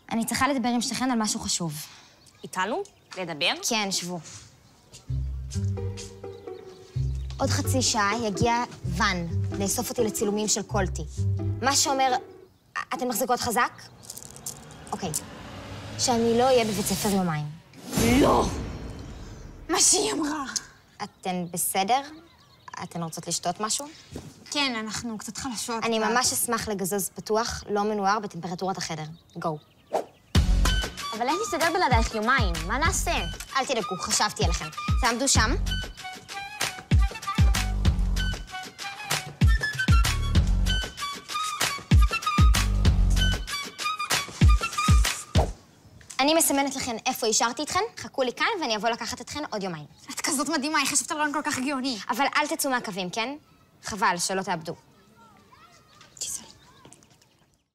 אני צריכה לדבר עם שתיכן על משהו חשוב. איתנו? לדבר? כן, שבו. עוד חצי שעה יגיע ון לאסוף אותי לצילומים של קולטי. מה שאומר, אתן מחזיקות חזק? אוקיי. שאני לא אהיה בבית ספר יומיים. לא! מה שהיא אמרה. אתן בסדר? אתן רוצות לשתות משהו? כן, אנחנו קצת חלשות. אני ממש אשמח לגזוז פתוח, לא מנוער, בטמפרטורת החדר. גו. אבל איך נסתדר בלעדייך יומיים? מה נעשה? אל תדאגו, חשבתי עליכם. תעמדו שם. אני מסמנת לכן איפה השארתי אתכן, חכו לי כאן ואני אבוא לקחת אתכן עוד יומיים. את כזאת מדהימה, איך חשבת על רעיון כל כך גאוני? אבל אל תצאו מהקווים, כן? חבל, שלא תאבדו.